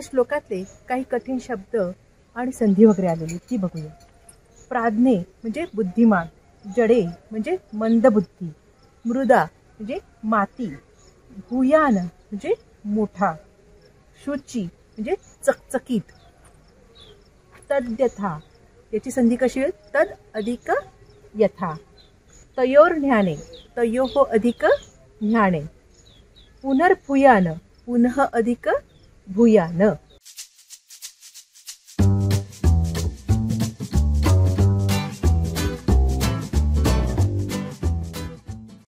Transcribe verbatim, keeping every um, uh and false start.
आजच्या श्लोकातले काही कठीण शब्द आणि संधी वगैरे आलेली ती बघूया. प्राज्ञे म्हणजे बुद्धिमान, जडे म्हणजे मंदबुद्धी, मृदा म्हणजे माती, भूयान म्हणजे मोठा, शुची म्हणजे चकचकीत, तद्यथा याची संधी कशी होईल? तद अधिक यथा, तयोर ज्ञाने तयोः अधिक ज्ञाने, पुनर्भूयान पुनः अधिक भूयान.